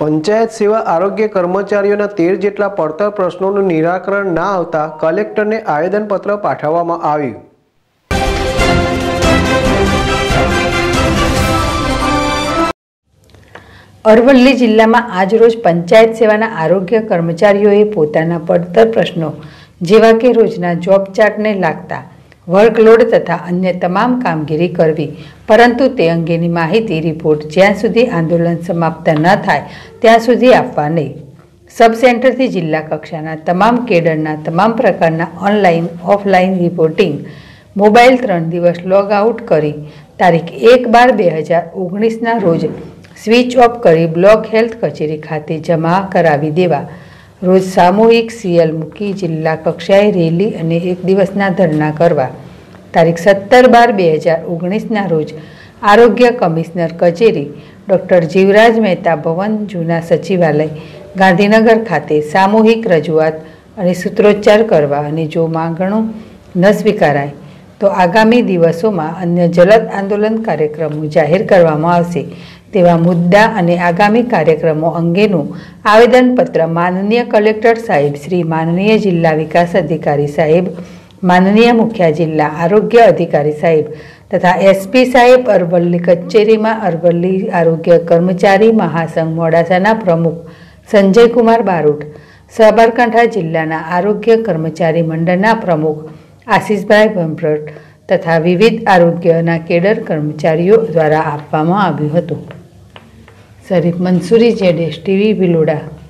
પંચાયત સેવા આરોગ્ય કર્મચારીઓના 13 જેટલા પડતર પ્રશ્નોનું નિરાકરણ ના આવતા કલેક્ટરને આવેદનપત્ર પાઠવવામાં આવ્યું। અરવલ્લી જિલ્લામાં આજરોજ પંચાયત સેવાના આરોગ્ય કર્મચારીઓએ પોતાના પડતર પ્રશ્નો જેવા કે રોજના જોબ ચાર્ટને લાગતા વર્કલોડ તથા અન્ય તમામ કામગીરી કરવી, પરંતુ તે અંગેની માહિતી રિપોર્ટ જ્યાં સુધી આંદોલન સમાપ્ત ન થાય ત્યાં સુધી આપવા નહીં। સબ સેન્ટરથી જિલ્લા કક્ષાના તમામ કેડરના તમામ પ્રકારના ઓનલાઈન ઓફલાઈન રિપોર્ટિંગ મોબાઈલ 3 દિવસ લોગ આઉટ કરી તારીખ 1/12/2019ના રોજ સ્વિચ ઓફ કરી બ્લોક હેલ્થ કચેરી ખાતે જમા કરાવી દેવા। રોજ સામૂહિક સીએલ મૂકી જિલ્લા કક્ષાએ રેલી અને 1 દિવસના ધરણા કરવા। તારીખ 17/12/2019ના રોજ આરોગ્ય કમિશનર કચેરી ડૉક્ટર જીવરાજ મહેતા ભવન જૂના સચિવાલય ગાંધીનગર ખાતે સામૂહિક રજૂઆત અને સૂત્રોચ્ચાર કરવા અને જો માંગણો ન સ્વીકારાય તો આગામી દિવસોમાં અન્ય જલદ આંદોલન કાર્યક્રમો જાહેર કરવામાં આવશે તેવા મુદ્દા અને આગામી કાર્યક્રમો અંગેનું આવેદનપત્ર માનનીય કલેક્ટર સાહેબ શ્રી, માનનીય જિલ્લા વિકાસ અધિકારી સાહેબ, માનનીય મુખ્ય જિલ્લા આરોગ્ય અધિકારી સાહેબ તથા એસપી સાહેબ અરવલ્લી કચેરીમાં અરવલ્લી આરોગ્ય કર્મચારી મહાસંઘ મોડાસાના પ્રમુખ સંજયકુમાર બારોટ, સાબરકાંઠા જિલ્લાના આરોગ્ય કર્મચારી મંડળના પ્રમુખ આશીષભાઈ ભંભરટ તથા વિવિધ આરોગ્યના કેડર કર્મચારીઓ દ્વારા આપવામાં આવ્યું હતું। શરીફ મંસૂરી, ZSTV, ભિલોડા।